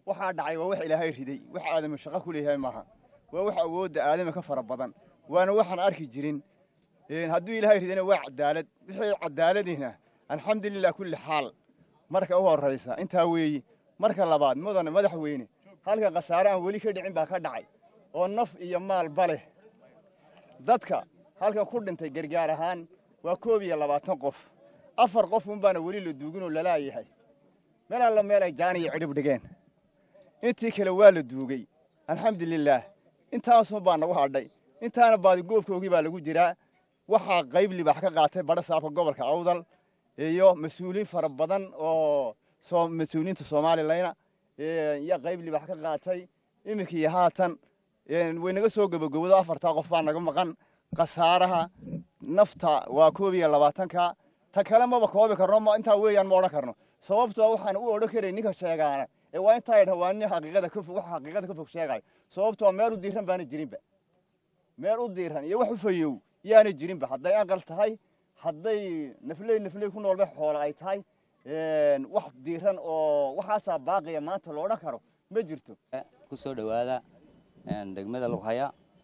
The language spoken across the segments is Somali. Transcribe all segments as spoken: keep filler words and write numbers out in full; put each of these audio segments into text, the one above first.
waxaa dhacay waa wax ilaahay riday wax aadam shaqo ku leeyahay maaha waa wax awoodda aadama ka fara badan waana waxaan arki jirin een hadduu ilaahay ridana waa cadaalad wixii cadaaladina alxamdulillaah kulli xaal marka u horeysa intaa weeyi marka labaad mudane madaxweyne halka qasaare aan weli ka dhicin baa ka dhacay oo naf iyo maal bale dadka halkan ku dhintay gargaar ahaan waa koob iyo labaatan qof afar qof un baana weli la duugin oo lala yahay meel alla meel ay jaan iyo cidhib dhigeen intii kale waa la duugay alxamdulillaah intaasoo baa nagu hadhay intaana baadi goobkoogii baa lagu jiraa waxaa qayb libax ka qaatay badha saafka gobolka awdal iyo mas-uuliin fara badan oo soo mas-uuliyiinta Soomaaliland iyo qayb libax ka qaatay iminkii haatan way naga soo gabagabado afarta qof baa naga maqan qasaaraha nafta waa koob iyo labaatan ka ta kale ma koobi karno ma inta weeyaan ma oran karno sababtoo waxaan u oran karay ninka sheegaana ee waa inta ay dhawaanni xaqiiqada ka fog wax xaqiiqada ka fog sheegay sababtoo meel u diiran baan jirinba meel u diiran iyo wax u fayow yaana jirinba hadday aqal tahay hadday naflay naflay ku noolba xoolo ay tahay een wax diiran oo waxaasa baaqiya maanta loo oran karo ma jirto ku soo dhawaada een degmada Lughaya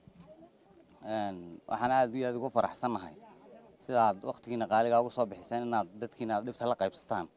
een waxaan aad iyo aad ugu faraxsanahay sidaad waqtigiina qaaliga ugu soo bixiseen inaad dadkiina dhibta la qaybsataan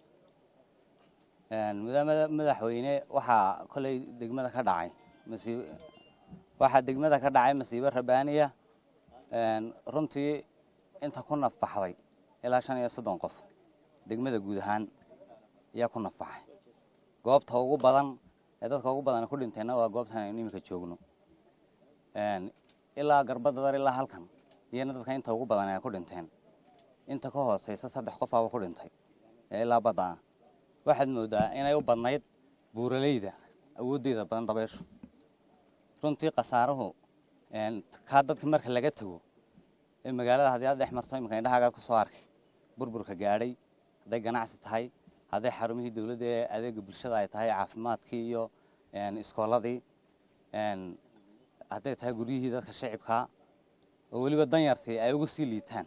een madaxweyne waxa kulay degmada ka dhacay masiib waxa degmada ka dhacay masiibo rabaaniya een runtii inta ku nafbaxday ilaa shan iyo soddon qof degmada guud ahaan ayaa ku nafbaxay goobta ugu badan ee dadka ugu badan ku dhinteena waa goobtan aynu imika joogno een ilaa garbada dar ilaa halkan iyana dadka inta ugu badan ay ku dhinteen inta ka hooseysa saddex qof aa ku dhintay ee ilaa bada waxaad moodaa inay u badnayd buuraleyda awoodeeda badan dabeesho runtii qasaaruhu een ka dadka marka laga tago ee magaalada hadii aad dhex marto imika indhahaaga ku soo arkay burburka gaadhay haday ganacsi tahay haday xarumihii dawladda ee adeega bulshada ay tahay caafimaadkii iyo een iskooladii een haday tahay guriyihii dadka shacabka oo waliba danyartii ay ugu sii liitaan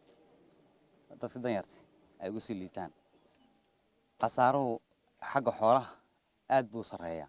dadka danyartii ay ugu sii liitaan qasaaruhu xagga xoolaha aad buu sareeyaa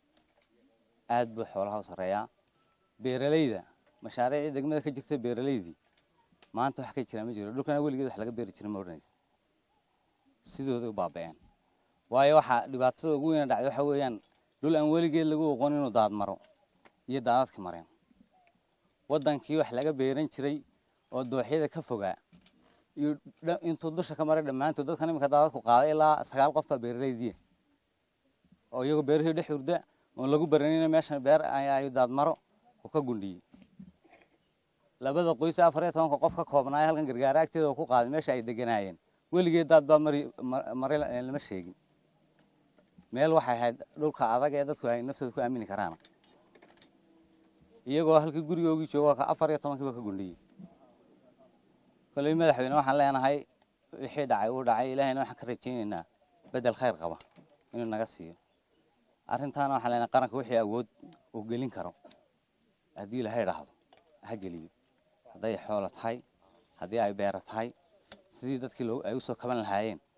aad buu xoolaha u sareeyaa beeralayda mashaariicda degmada ka jirta beeralaydii maanta wax ka jira ma jiro dhulkana weligeed wax laga beeri jiray ma oranaysa sidooda u baabeen waayo waxa dhibaatada ugu weyn dhacday waxa weeyaan dhul aan weligeed lagu aqoon inuu daad maro iyo daadadka mareen wadankii wax laga beeran jiray oo dooxyada ka fogaa iyo intuu dusha ka maray dhamaantood dadkan imika daadadku qaaday ilaa sagaal qof baa beeralaydii oo iyagu beerahii dhex urda oo lagu baranayna meeshan beer ay daad maro oo ka gundhiyay labada qoys afar iyo toban qof ka koobnaay halkan gargaar agteeda ku qaaday meesha ay deganaayeen weligeed daad baa mari maray lama sheegin meel waxay ahayd dhulka adag ee dadku ay naftooda ku aamini karaan iyagoo halkii gurigoogii jooga ka afar iyo toban kiiba ka gundhiyay kolay madaxweyne waxaan leenahay wixii dhacay uu dhacay ilaahayna waxaan ka rajaynaynaa bedel khayr qaba inuu naga siiyo arrintaana waxaan leenahay qaranka wixii awood uu gelin karo haddii ilaahay raahdo ha geliyo haday xoolo tahay haddii ay beer tahay sidii dadkii ay u soo kaban lahaayeen